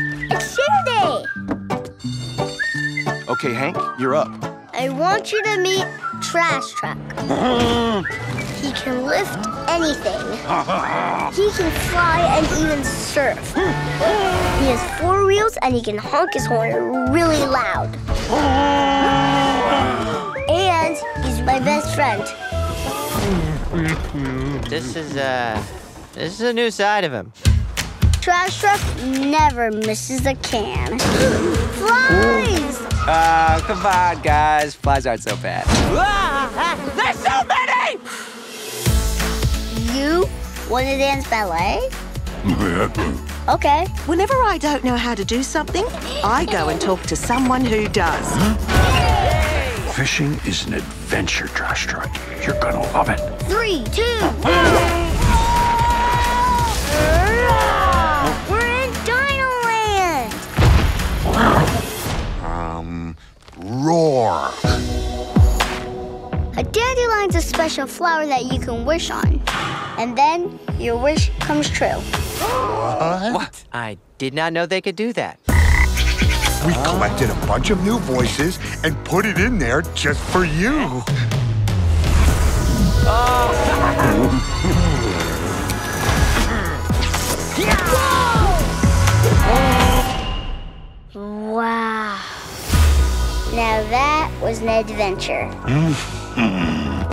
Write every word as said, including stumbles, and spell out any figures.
It's share day! Okay, Hank, you're up. I want you to meet Trash Truck. He can lift anything. He can fly and even surf. He has four wheels and he can honk his horn really loud. And he's my best friend. This is, uh, this is a new side of him. Trash Truck never misses a can. Flies! Uh, come on, guys. Flies aren't so bad. There's so many! You want to dance ballet? Okay. Whenever I don't know how to do something, I go and talk to someone who does. Fishing is an adventure, Trash Truck. You're gonna love it. Three, two, one. We're in Dino-land. Um, roar. A dandelion's a special flower that you can wish on. And then your wish comes true. What? What? I did not know they could do that. We collected a bunch of new voices and put it in there just for you. Wow. Now that was an adventure.